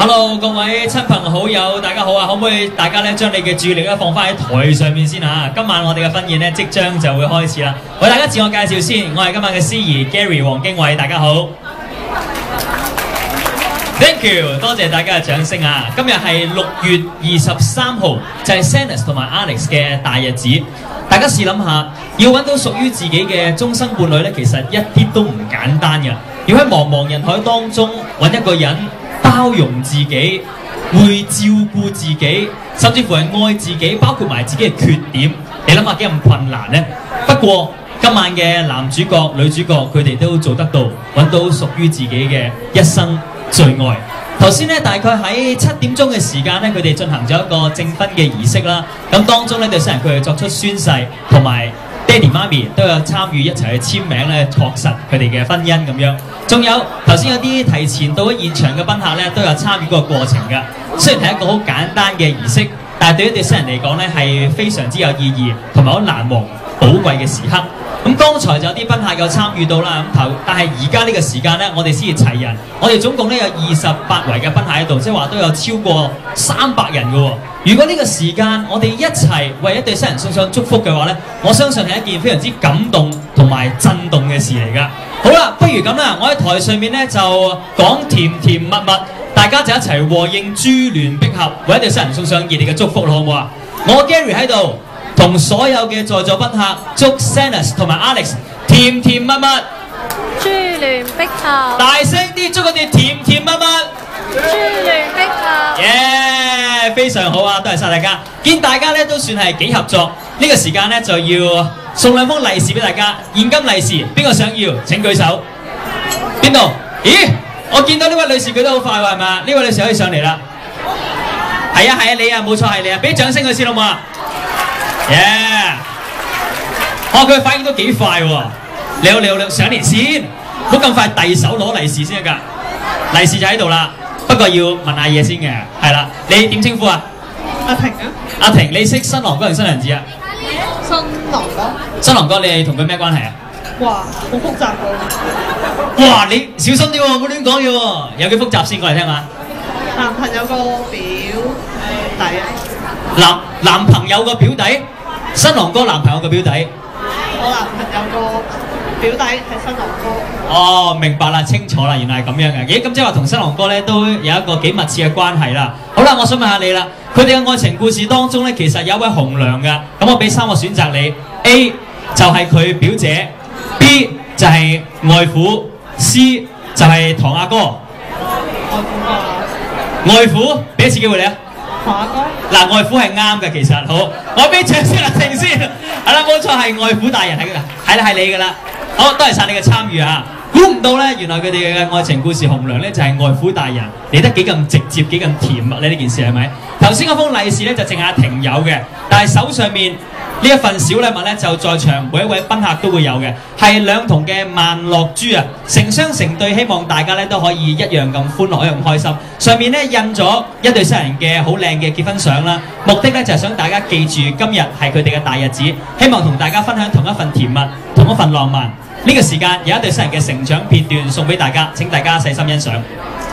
Hello， 各位親朋好友，大家好啊！可唔可以大家咧將你嘅注意力咧放翻喺台上面先嚇？今晚我哋嘅婚宴咧即將就會開始啦。為大家自我介紹先，我係今晚嘅司儀 Gary 黃經緯，大家好。Thank you， 多謝大家嘅掌聲啊！今日係6月23號，就係 Sennis 同埋 Alex 嘅大日子。大家試諗下，要揾到屬於自己嘅終生伴侶咧，其實一啲都唔簡單嘅。要喺茫茫人海當中揾一個人包容自己，會照顧自己，甚至乎係愛自己，包括埋自己嘅缺點。你諗下幾咁困難呢？不過今晚嘅男主角、女主角，佢哋都做得到，揾到屬於自己嘅一生最愛。頭先咧，大概喺7點鐘嘅時間咧，佢哋進行咗一個證婚嘅儀式啦。咁當中咧，對新人佢哋作出宣誓，同埋爹哋媽咪都有參與一齊去簽名咧，確實佢哋嘅婚姻咁樣。仲有頭先有啲提前到咗現場嘅賓客咧，都有參與嗰個過程㗎。雖然係一個好簡單嘅儀式，但係對於對新人嚟講咧，係非常之有意義，同埋好難忘寶貴嘅時刻。咁剛才就有啲賓客有參與到啦，但係而家呢個時間咧，我哋先至齊人。我哋總共咧有28圍嘅賓客喺度，即係話都有超過300人嘅喎。如果呢個時間我哋一齊為一對新人送上祝福嘅話咧，我相信係一件非常之感動同埋震動嘅事嚟㗎。好啦，不如咁啦，我喺台上面咧就講甜甜蜜蜜，大家就一齊和應珠聯璧合，為一對新人送上熱烈嘅祝福啦，好唔好啊？我 Gary 喺度。同所有嘅在座賓客祝 Sennis 同埋 Alex 甜甜蜜蜜， 珠聯璧合， 大聲啲祝佢哋甜甜蜜蜜， 珠聯璧合， 耶！非常好啊，多謝晒大家。見大家咧都算係幾合作，呢個時間咧就要送2封利是俾大家，現金利是，邊個想要請舉手。邊度？咦，我見到呢位女士舉得好快喎，係咪？呢位女士可以上嚟啦。係啊係啊，你啊，冇錯係你啊，俾掌聲佢先好唔好啊？耶！佢反應都幾快喎。你好，上嚟先，唔好咁快遞手攞利是先得㗎。利是就喺度啦，不過要問下嘢先嘅，係啦。你點稱呼啊？ 阿婷啊。 阿婷，你識新郎哥定新娘子啊？ 新郎哥。 新郎哥，你係同佢咩關係啊？ 哇，好複雜㗎。 哇，你小心啲喎，唔好亂講嘢喎。有幾複雜先，過嚟聽下。 男朋友個表弟啊。 男朋友個表弟？新郎哥男朋友個表弟， 我男朋友個表弟係新郎哥。 哦，明白啦，清楚啦，原來係咁樣嘅。咦，咁即係話同新郎哥咧都有一個幾密切嘅關係啦。好啦，我想問下你啦，佢哋嘅愛情故事當中咧，其實有一位紅娘嘅。咁我俾3個選擇你 ，A 就係佢表姐 ，B 就係外父 ，C 就係堂阿哥。 外父啊！ 外父，俾一次機會你啊！ 堂阿哥。 嗱，外父係啱嘅，其實好，我俾掌聲阿婷先，係啦，冇錯係外父大人係㗎，係啦係你㗎啦，好，多謝晒你嘅參與啊！估唔到咧，原來佢哋嘅愛情故事紅娘咧就係外父大人，嚟得幾咁直接，幾咁甜蜜咧呢件事係咪？頭先嗰封利是咧就淨係阿婷有嘅，但係手上面呢一份小禮物咧就在場每一位賓客都會有嘅，係2筒嘅萬樂珠啊，成雙成對，希望大家咧都可以一樣咁歡樂，一樣開心。上面咧印咗一對新人嘅好靚嘅結婚相啦，目的咧就係想大家記住今日係佢哋嘅大日子，希望同大家分享同一份甜蜜，同一份浪漫。呢個時間有一對新人嘅成長片段送俾大家，請大家細心欣賞。